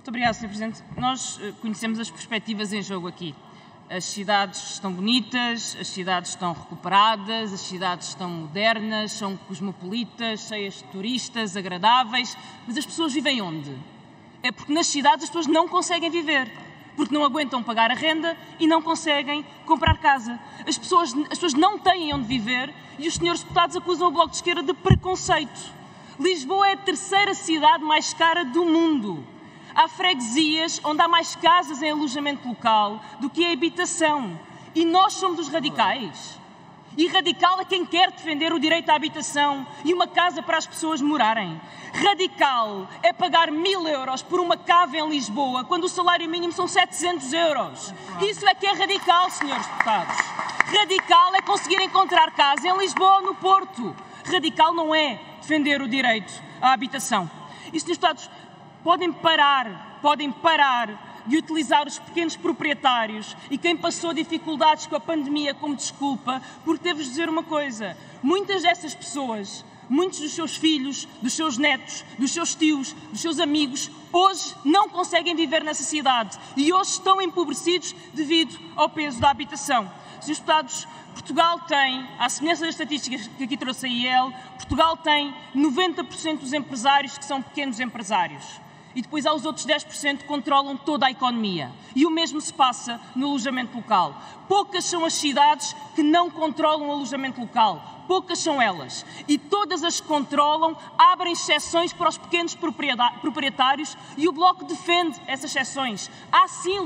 Muito obrigada, Sr. Presidente. Nós conhecemos as perspectivas em jogo aqui. As cidades estão bonitas, as cidades estão recuperadas, as cidades estão modernas, são cosmopolitas, cheias de turistas, agradáveis, mas as pessoas vivem onde? É porque nas cidades as pessoas não conseguem viver, porque não aguentam pagar a renda e não conseguem comprar casa. As pessoas não têm onde viver e os senhores deputados acusam o Bloco de Esquerda de preconceito. Lisboa é a terceira cidade mais cara do mundo. Há freguesias onde há mais casas em alojamento local do que em habitação. E nós somos os radicais. E radical é quem quer defender o direito à habitação e uma casa para as pessoas morarem. Radical é pagar 1000 euros por uma cave em Lisboa quando o salário mínimo são 700 euros. Isso é que é radical, senhores deputados. Radical é conseguir encontrar casa em Lisboa ou no Porto. Radical não é defender o direito à habitação. E, senhores deputados, podem parar de utilizar os pequenos proprietários e quem passou dificuldades com a pandemia como desculpa, porque devo-vos dizer uma coisa, muitas dessas pessoas, muitos dos seus filhos, dos seus netos, dos seus tios, dos seus amigos, hoje não conseguem viver nessa cidade e hoje estão empobrecidos devido ao peso da habitação. Senhores deputados, Portugal tem, à semelhança das estatísticas que aqui trouxe a IEL, Portugal tem 90% dos empresários que são pequenos empresários. E depois há os outros 10% que controlam toda a economia. E o mesmo se passa no alojamento local. Poucas são as cidades que não controlam o alojamento local. Poucas são elas. E todas as que controlam abrem exceções para os pequenos proprietários e o Bloco defende essas exceções. Há sim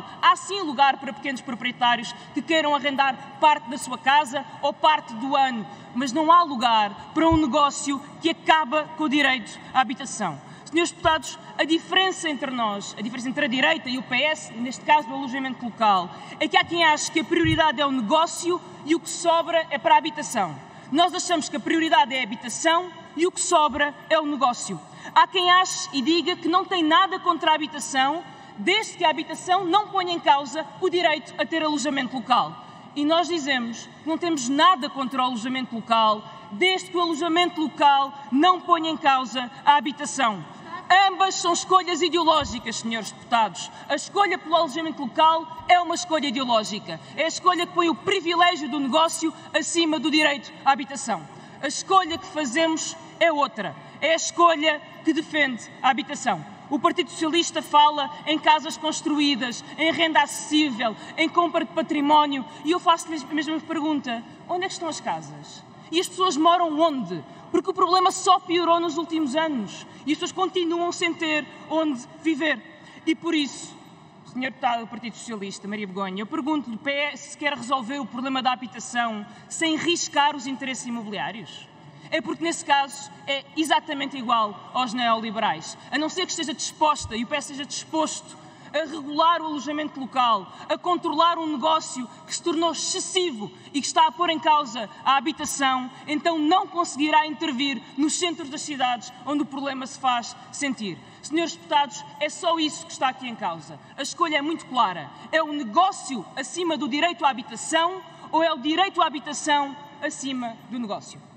lugar para pequenos proprietários que queiram arrendar parte da sua casa ou parte do ano. Mas não há lugar para um negócio que acaba com o direito à habitação. Senhores deputados, a diferença entre nós, a diferença entre a direita e o PS, neste caso do alojamento local, é que há quem ache que a prioridade é o negócio e o que sobra é para a habitação. Nós achamos que a prioridade é a habitação e o que sobra é o negócio. Há quem ache e diga que não tem nada contra a habitação, desde que a habitação não ponha em causa o direito a ter alojamento local. E nós dizemos que não temos nada contra o alojamento local, desde que o alojamento local não ponha em causa a habitação. Ambas são escolhas ideológicas, senhores deputados. A escolha pelo alojamento local é uma escolha ideológica. É a escolha que põe o privilégio do negócio acima do direito à habitação. A escolha que fazemos é outra. É a escolha que defende a habitação. O Partido Socialista fala em casas construídas, em renda acessível, em compra de património. E eu faço-lhe a mesma pergunta. Onde é que estão as casas? E as pessoas moram onde? Porque o problema só piorou nos últimos anos e as pessoas continuam sem ter onde viver. E por isso, Sr. Deputado do Partido Socialista, Maria Begonha, eu pergunto-lhe se quer resolver o problema da habitação sem riscar os interesses imobiliários. É porque, nesse caso, é exatamente igual aos neoliberais. A não ser que esteja disposta, e o PS esteja disposto, a regular o alojamento local, a controlar um negócio que se tornou excessivo e que está a pôr em causa a habitação, então não conseguirá intervir nos centros das cidades onde o problema se faz sentir. Senhores deputados, é só isso que está aqui em causa. A escolha é muito clara. É o negócio acima do direito à habitação ou é o direito à habitação acima do negócio?